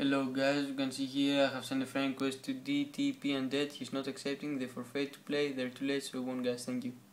Hello guys, you can see here I have sent a friend request to DTP and dead. He's not accepting the forfeit to play. They're too late, so we won guys, thank you.